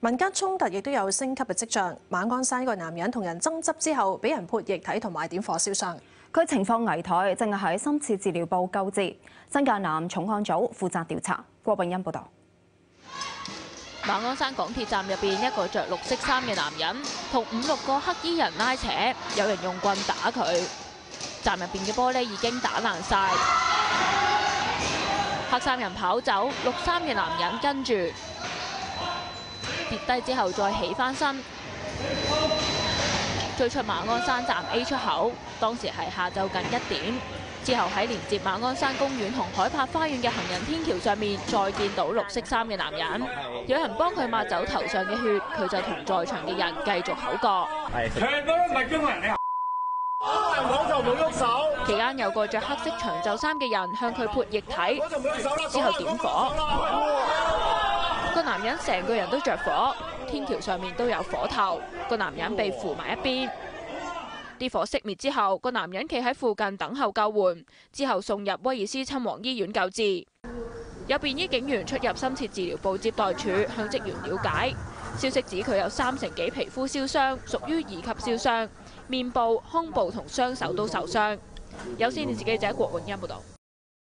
民間衝突亦都有升級嘅跡象。馬鞍山一個男人同人爭執之後，俾人潑液體同埋點火燒傷。 佢情況危殆，正係喺深切治療部救治。新界南重案組負責調查。郭永欣報導。 馬鞍山港鐵站入邊，一個着綠色衫嘅男人同5、6個黑衣人拉扯，有人用棍打佢。站入邊嘅玻璃已經打爛晒。黑衫人跑走，綠衫嘅男人跟住跌低之後再起翻身，追出馬鞍山站 A 出口。當時係下晝近1點。之後喺連接馬鞍山公園同海柏花園嘅行人天橋上面，再見到綠色衫嘅男人，有人幫佢抹走頭上嘅血，佢就同在場嘅人繼續口角。 全部都唔係中國人嚟，我就冇喐手。 期間有個着黑色長袖衫嘅人向佢潑液體，之後點火。個男人成個人都着火，天橋上面都有火頭，個男人被扶埋一邊。啲火熄滅之後，個男人企喺附近等候救援，之後送入威爾斯親王醫院救治。有便衣警員出入深切治療部接待處，向職員了解。消息指佢有30幾皮膚燒傷，屬於2級燒傷，面部、胸部同雙手都受傷。有線電視記者郭永欣報道。